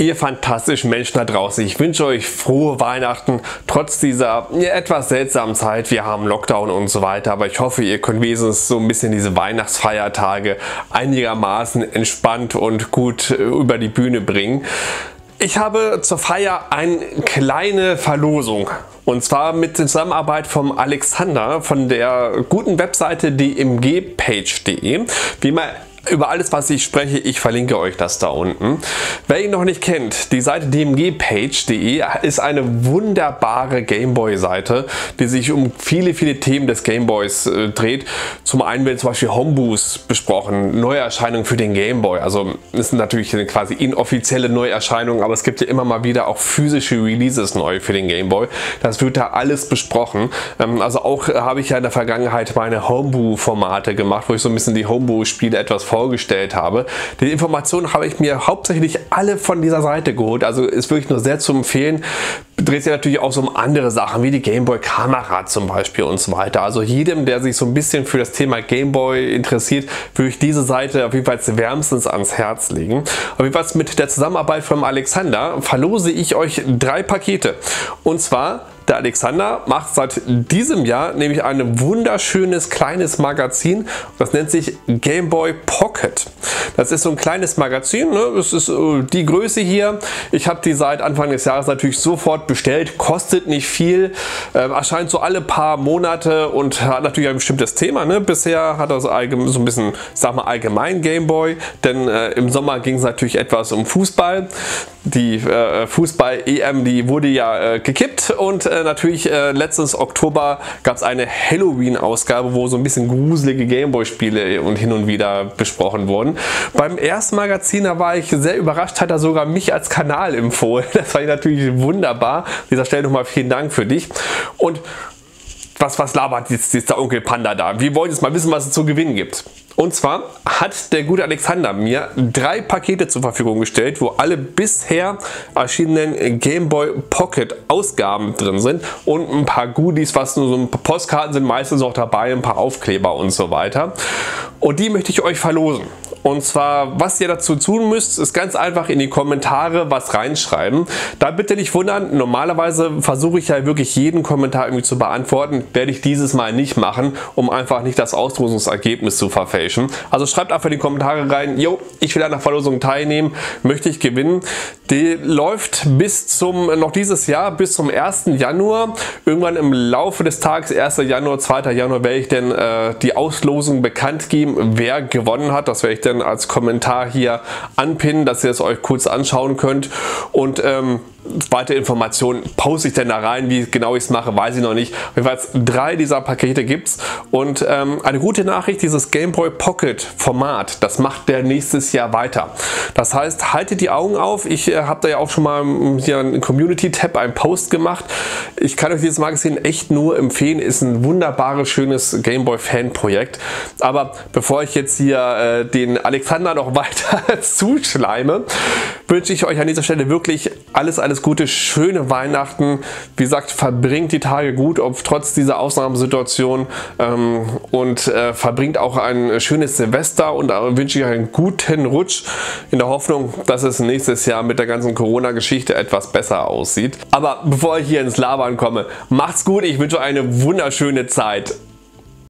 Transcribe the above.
Ihr fantastischen Menschen da draußen, ich wünsche euch frohe Weihnachten, trotz dieser etwas seltsamen Zeit. Wir haben Lockdown und so weiter, aber ich hoffe, ihr könnt wenigstens so ein bisschen diese Weihnachtsfeiertage einigermaßen entspannt und gut über die Bühne bringen. Ich habe zur Feier eine kleine Verlosung. Und zwar mit Zusammenarbeit vom Alexander von der guten Webseite dmgpage.de. Wie immer, über alles, was ich spreche, ich verlinke euch das da unten. Wer ihn noch nicht kennt, die Seite dmgpage.de ist eine wunderbare Gameboy-Seite, die sich um viele Themen des Gameboys dreht. Zum einen werden zum Beispiel Homebrews besprochen, Neuerscheinungen für den Gameboy. Also das sind natürlich quasi inoffizielle Neuerscheinungen, aber es gibt ja immer mal wieder auch physische Releases neu für den Gameboy. Das wird da alles besprochen. Also auch habe ich ja in der Vergangenheit meine Homebrew-Formate gemacht, wo ich so ein bisschen die Homebrew-Spiele etwas vorgestellt habe. Die Informationen habe ich mir hauptsächlich alle von dieser Seite geholt, also ist wirklich nur sehr zu empfehlen. Dreht sich natürlich auch so um andere Sachen wie die Gameboy-Kamera zum Beispiel und so weiter. Also jedem, der sich so ein bisschen für das Thema Gameboy interessiert, würde ich diese Seite auf jeden Fall wärmstens ans Herz legen. Auf jeden Fall mit der Zusammenarbeit von Alexander verlose ich euch 3 Pakete. Und zwar der Alexander macht seit diesem Jahr nämlich ein wunderschönes kleines Magazin, das nennt sich Gameboy Pocket. Das ist so ein kleines Magazin, ne? Das ist die Größe hier. Ich habe die seit Anfang des Jahres natürlich sofort bestellt, kostet nicht viel, erscheint so alle paar Monate und hat natürlich ein bestimmtes Thema. Ne? Bisher hat er so ein bisschen, sag mal, allgemein Gameboy, denn im Sommer ging es natürlich etwas um Fußball. Die Fußball-EM, die wurde ja gekippt und natürlich letztes Oktober gab es eine Halloween-Ausgabe, wo so ein bisschen gruselige Gameboy-Spiele und hin und wieder besprochen wurden. Beim ersten Magazin, da war ich sehr überrascht, hat er sogar mich als Kanal empfohlen. Das war natürlich wunderbar. An dieser Stelle nochmal vielen Dank für dich. Und was labert jetzt der Onkel Panda da? Wir wollen jetzt mal wissen, was es zu gewinnen gibt. Und zwar hat der gute Alexander mir 3 Pakete zur Verfügung gestellt, wo alle bisher erschienenen Gameboy Pocket Ausgaben drin sind und ein paar Goodies, was nur so ein paar Postkarten sind meistens auch dabei, ein paar Aufkleber und so weiter. Und die möchte ich euch verlosen. Und zwar, was ihr dazu tun müsst, ist ganz einfach in die Kommentare was reinschreiben. Da bitte nicht wundern, normalerweise versuche ich ja wirklich jeden Kommentar irgendwie zu beantworten. Werde ich dieses Mal nicht machen, um einfach nicht das Auslosungsergebnis zu verfälschen. Also schreibt einfach in die Kommentare rein, jo, ich will an der Verlosung teilnehmen, möchte ich gewinnen. Die läuft noch dieses Jahr bis zum 1. Januar. Irgendwann im Laufe des Tages, 1. Januar, 2. Januar, werde ich dann die Auslosung bekannt geben, wer gewonnen hat. Das werde ich dann als Kommentar hier anpinnen, dass ihr es euch kurz anschauen könnt. Und weitere Informationen poste ich dann da rein. Wie genau ich es mache, weiß ich noch nicht. Jedenfalls 3 dieser Pakete gibt es. Und eine gute Nachricht, dieses Gameboy Pocket Format, das macht der nächstes Jahr weiter. Das heißt, haltet die Augen auf. Ich habe da ja auch schon mal hier einen Community-Tab, einen Post gemacht. Ich kann euch dieses Magazin echt nur empfehlen. Ist ein wunderbares, schönes Gameboy-Fan-Projekt. Aber bevor ich jetzt hier den Alexander noch weiter zuschleime, wünsche ich euch an dieser Stelle wirklich alles Gute, schöne Weihnachten. Wie gesagt, verbringt die Tage gut, trotz dieser Ausnahmesituation und verbringt auch ein schönes Silvester und wünsche ich euch einen guten Rutsch in der Hoffnung, dass es nächstes Jahr mit der ganzen Corona-Geschichte etwas besser aussieht. Aber bevor ich hier ins Labern komme, macht's gut, ich wünsche euch eine wunderschöne Zeit.